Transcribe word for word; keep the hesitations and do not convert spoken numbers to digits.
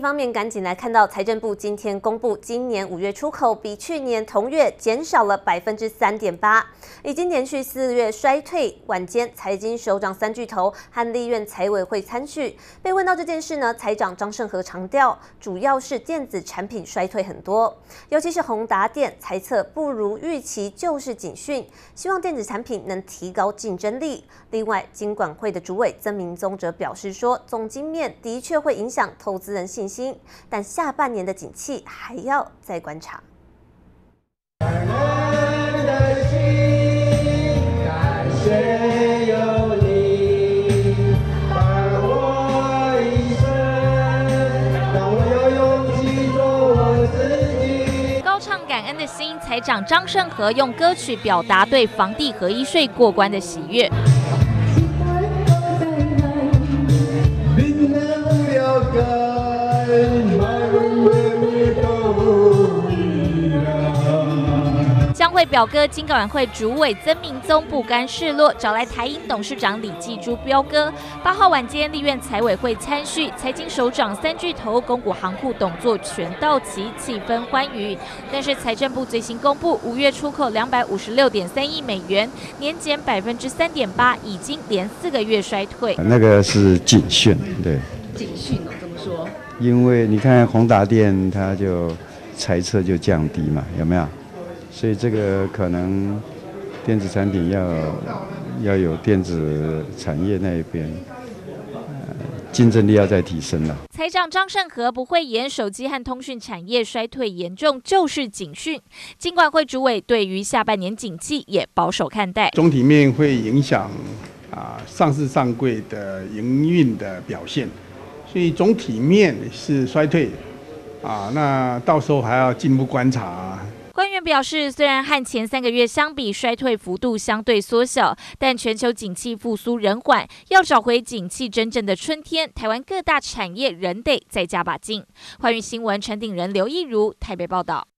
方面，赶紧来看到财政部今天公布，今年五月出口比去年同月减少了百分之三点八，已经连续四月衰退。晚间，财经首长三巨头和立院财委会参叙，被问到这件事呢，财长张胜和强调，主要是电子产品衰退很多，尤其是宏达电财测不如预期，就是警讯，希望电子产品能提高竞争力。另外，金管会的主委曾明宗则表示说，总经面的确会影响投资人信心，但下半年的景气还要再观察。 高唱感恩的心，财长张胜和用歌曲表达对房地合一税过关的喜悦。将会表哥金管会主委曾明宗不甘示弱，找来台银董事长李继珠彪哥。八号晚间，立院财委会参叙，财经首长三巨头、公股行库董座全到齐，气氛欢愉。但是财政部最新公布，五月出口两百五十六点三亿美元，年减百分之三点八，已经连四个月衰退。 那个是警讯，对。 警讯哦，怎么说？ 因为你看宏达电，它就财测就降低嘛，有没有？所以这个可能电子产品要要有电子产业那一边，呃，竞争力要再提升了。 财长张胜和不讳言，手机和通讯产业衰退严重就是警讯。金管会主委对于下半年景气也保守看待， 总体面会影响啊上市上柜的营运的表现，所以总体面是衰退啊，那到时候还要进一步观察。 官员表示，虽然和前三个月相比衰退幅度相对缩小，但全球景气复苏仍缓，要找回景气真正的春天，台湾各大产业仍得再加把劲。寰宇新闻陈鼎仁、刘义如台北报道。